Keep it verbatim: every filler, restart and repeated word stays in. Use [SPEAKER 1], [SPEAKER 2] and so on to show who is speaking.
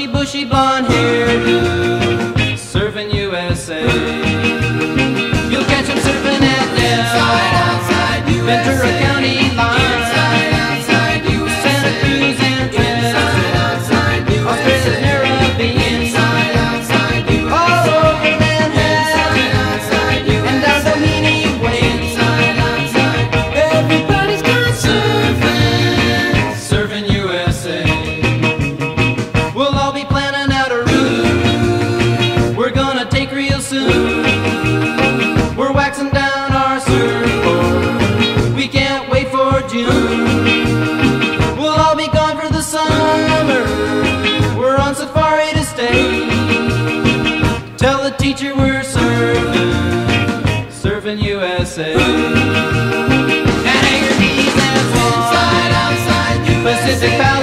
[SPEAKER 1] bushy, bushy blonde hairdo, surfing U S A. You'll catch him surfing at Del, Ventura County line, Santa Cruz and Trent, Australia's Caribbean, all over Manhattan, and down Doheny Way. Everybody's gone surfing, surfing U S A. We'll all be planning out a route we're gonna take real soon. We're waxing down our surfboard, we can't wait for June. We'll all be gone for the summer, we're on safari to stay. Tell the teacher we're surfing, surfing U S A. And hang your knees and swans, Pacific Palisades.